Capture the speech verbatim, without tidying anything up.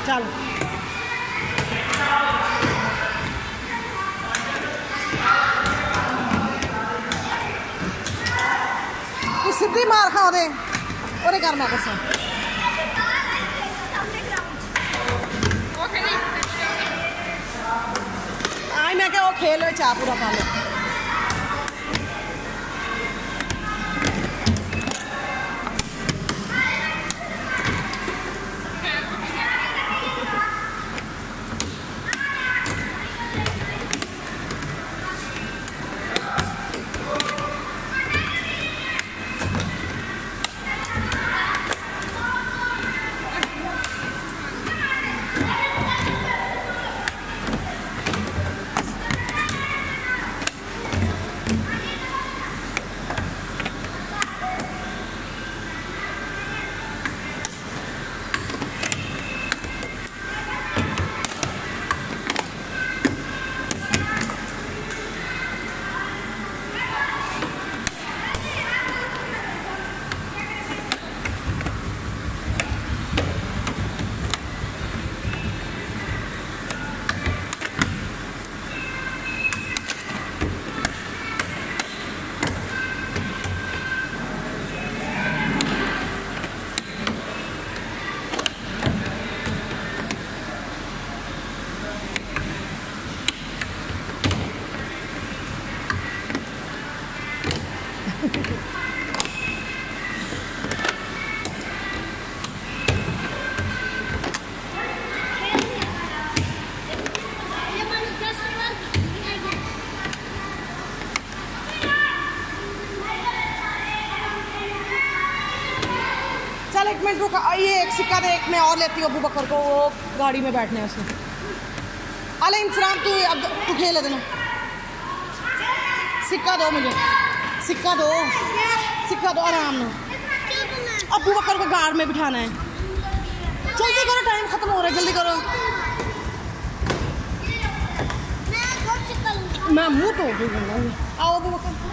चल तू सीधी मार खा दे और कर मैं कसम आई मैं क्या वो खेल चाह पूरा खा लो चल एक मिनट रुक ये एक सिक्का दे एक मैं और लेती हूँ अबू बकर को वो गाड़ी में बैठने उसमें अले इंसराम तू अब तू खेल देना सिक्का दो मुझे सिक्का दो सिक्का दो आराम में अबू बकर को गाड़ में बिठाना है जल्दी करो टाइम खत्म हो रहा है जल्दी करो मैं मुंह तो आओ अबू बकर